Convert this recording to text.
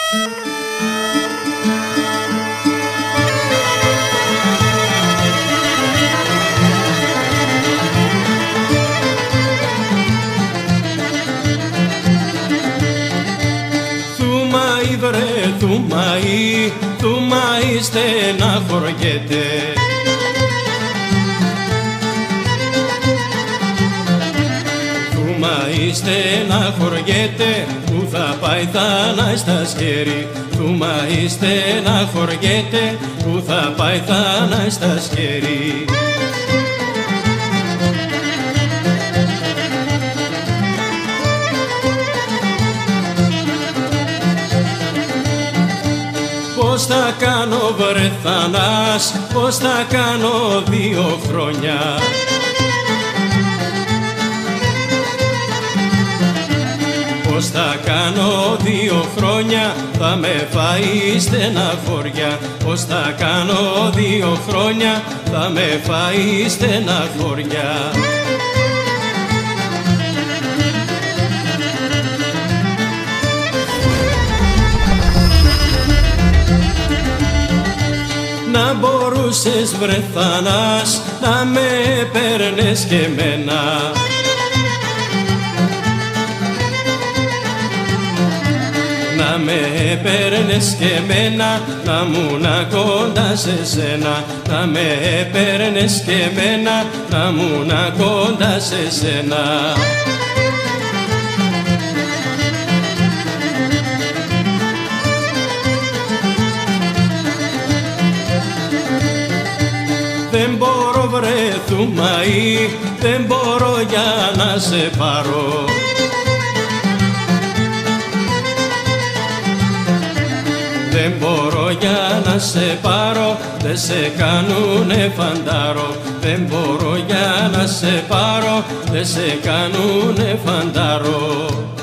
Θουμαΐ στεναχωριέται. Θουμαΐ στεναχωριέται, που θα πάει θα να στα σκέρι. Θουμαΐ στεναχωριέται, που θα πάει θα να στα σκέρι. Πώς θα κάνω βρε Θανάς, πώς θα κάνω 2 χρόνια. Πώς θα κάνω 2 χρόνια, θα με φάει στεναχώρια. Πώς θα κάνω 2 χρόνια, θα με φάει στεναχώρια. Να μπορούσες βρε Θανάς, να με παίρνες και εμένα. Να με παίρνες και εμένα, να μουνα κοντά σε σένα. Να με παίρνες και εμένα, να μουνα κοντά σε σένα. Δεν μπορώ βρε Θουμαΐ, δεν μπορώ για να σε πάρω. Δεν μπορώ για να σε πάρω, δεν σε κάνουνε φαντάρο. Δεν μπορώ για να σε πάρω, δεν σε κάνουνε φαντάρο.